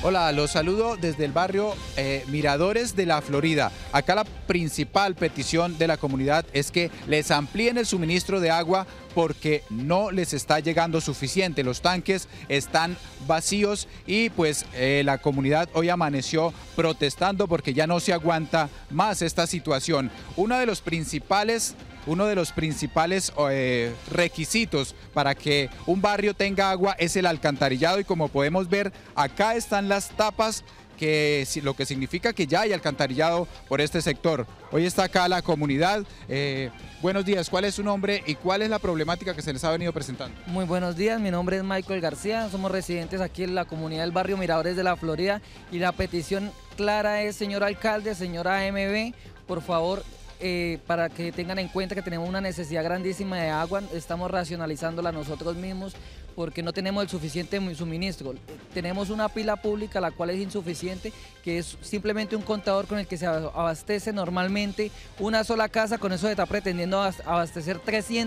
Hola, los saludo desde el barrio Miradores de la Florida. Acá la principal petición de la comunidad es que les amplíen el suministro de agua porque no les está llegando suficiente. Los tanques están vacíos y pues la comunidad hoy amaneció protestando porque ya no se aguanta más esta situación. Uno de los principales requisitos para que un barrio tenga agua es el alcantarillado, y como podemos ver acá están las tapas, lo que significa que ya hay alcantarillado por este sector. Hoy está acá la comunidad. Buenos días, ¿cuál es su nombre y cuál es la problemática que se les ha venido presentando? Muy buenos días, mi nombre es Michael García, somos residentes aquí en la comunidad del barrio Miradores de la Florida, y la petición clara es, señor alcalde, señora AMB, por favor, para que tengan en cuenta que tenemos una necesidad grandísima de agua. Estamos racionalizándola nosotros mismos porque no tenemos el suficiente suministro. Tenemos una pila pública la cual es insuficiente, que es simplemente un contador con el que se abastece normalmente una sola casa. Con eso se está pretendiendo abastecer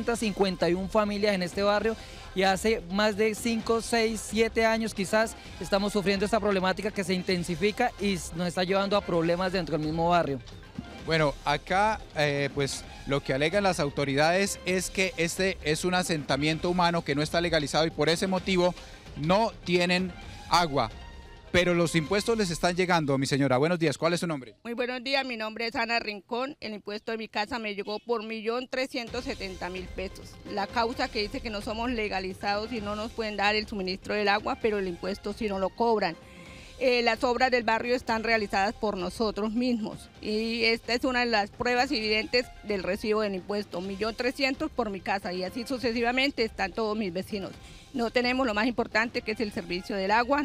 351 familias en este barrio, y hace más de 5, 6, 7 años quizás estamos sufriendo esta problemática que se intensifica y nos está llevando a problemas dentro del mismo barrio. Bueno, acá pues lo que alegan las autoridades es que este es un asentamiento humano que no está legalizado y por ese motivo no tienen agua. Pero los impuestos les están llegando, mi señora. Buenos días, ¿cuál es su nombre? Muy buenos días, mi nombre es Ana Rincón. El impuesto de mi casa me llegó por 1.370.000 pesos. La causa que dice que no somos legalizados y no nos pueden dar el suministro del agua, pero el impuesto sí no lo cobran. Las obras del barrio están realizadas por nosotros mismos y esta es una de las pruebas evidentes del recibo del impuesto, 1.300.000 por mi casa, y así sucesivamente están todos mis vecinos. No tenemos lo más importante, que es el servicio del agua.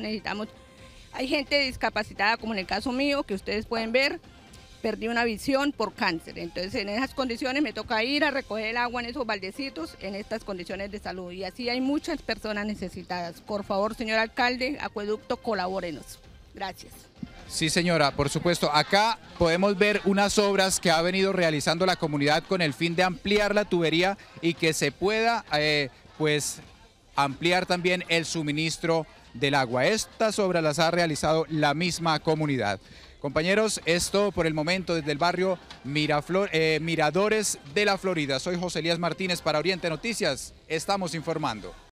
Hay gente discapacitada, como en el caso mío, que ustedes pueden ver, perdí una visión por cáncer, entonces en esas condiciones me toca ir a recoger el agua en esos baldecitos, en estas condiciones de salud, y así hay muchas personas necesitadas. Por favor, señor alcalde, acueducto, colabórenos. Gracias. Sí, señora, por supuesto. Acá podemos ver unas obras que ha venido realizando la comunidad con el fin de ampliar la tubería y que se pueda pues ampliar también el suministro del agua. Estas obras las ha realizado la misma comunidad. Compañeros, esto por el momento desde el barrio Miradores de la Florida. Soy José Elías Martínez para Oriente Noticias. Estamos informando.